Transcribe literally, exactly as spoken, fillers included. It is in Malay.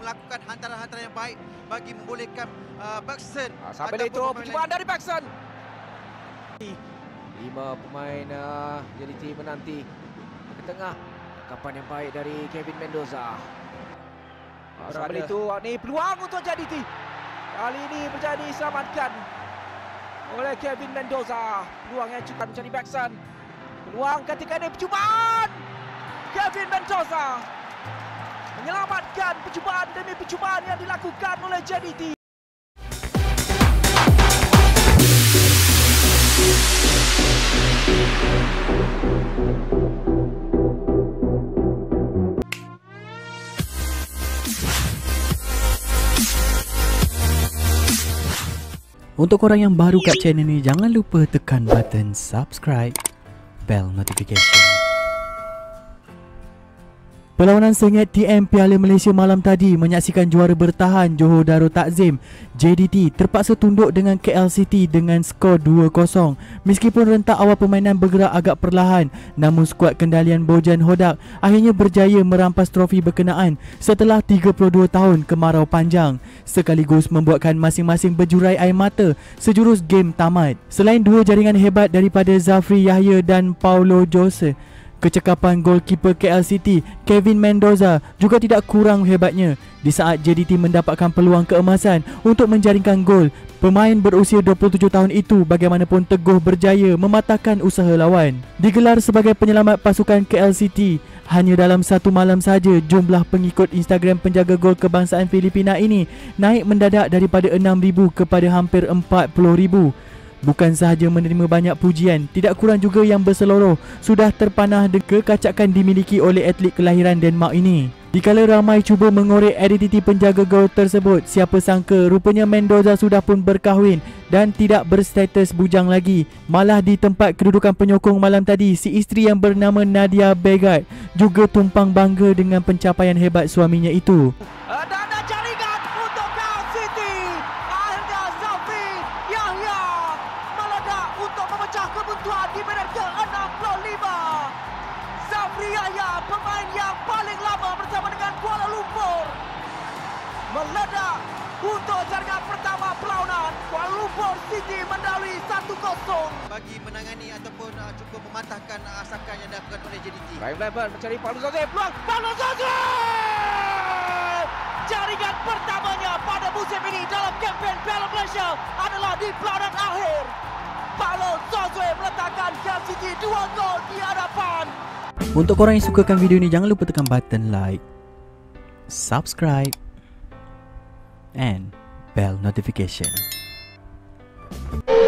melakukan hantaran-hantaran yang baik bagi membolehkan uh, Bergson. Ha, sampai itu percubaan dari Bergson. Lima pemain uh, J D T menanti ke tengah. Kapan yang baik dari Kevin Mendoza. Ha, sampai itu ni peluang untuk J D T. Kali ini menjadi diselamatkan oleh Kevin Mendoza. Peluang yang cukup menjadi Bergson. Peluang ketika ini percubaan. Kevin Mendoza menyelamatkan percubaan demi percubaan yang dilakukan oleh J D T. Untuk korang yang baru kat channel ni, jangan lupa tekan button subscribe, bell notification. Perlawanan sengit T M Piala Malaysia malam tadi menyaksikan juara bertahan Johor Darul Takzim J D T terpaksa tunduk dengan K L City dengan skor dua kosong. Meskipun rentak awal permainan bergerak agak perlahan, namun skuad kendalian Bojan Hodak akhirnya berjaya merampas trofi berkenaan setelah tiga puluh dua tahun kemarau panjang, sekaligus membuatkan masing-masing berjurai air mata sejurus game tamat. Selain dua jaringan hebat daripada Zafri Yahya dan Paulo Jose, kecekapan golkiper K L City Kevin Mendoza juga tidak kurang hebatnya. Di saat J D T mendapatkan peluang keemasan untuk menjaringkan gol, pemain berusia dua puluh tujuh tahun itu bagaimanapun teguh berjaya mematahkan usaha lawan. Digelar sebagai penyelamat pasukan K L City, hanya dalam satu malam saja jumlah pengikut Instagram penjaga gol kebangsaan Filipina ini naik mendadak daripada enam ribu kepada hampir empat puluh ribu. Bukan sahaja menerima banyak pujian, tidak kurang juga yang berseluruh sudah terpanah kekacakan dimiliki oleh atlet kelahiran Denmark ini. Dikala ramai cuba mengorek identiti penjaga gol tersebut, siapa sangka rupanya Mendoza sudah pun berkahwin dan tidak berstatus bujang lagi. Malah di tempat kedudukan penyokong malam tadi, si isteri yang bernama Nadia Begard juga tumpang bangga dengan pencapaian hebat suaminya itu. Ada jaringan untuk K L City. Akhirnya Zafri Yahya meledak untuk memecah kebuntuan di minit ke enam puluh lima. Zafri Yahya, pemain yang paling lama bersama dengan Kuala Lumpur, meledak untuk jaringan pertama perlawanan. Kuala Lumpur City mendahului satu kosong bagi menangani ataupun uh, cukup mematahkan uh, asakan yang dilakukan oleh J D T. Ryan Blackburn mencari Paulo Jose. Peluang Paulo Jose! Jaringan pertamanya pada musim ini dalam kempen Piala Malaysia adalah di perlawanan akhir. Paulo Jose meletakkan K L City dua gol di hadapan. Untuk korang yang sukakan video ni, jangan lupa tekan button like, subscribe and bell notification.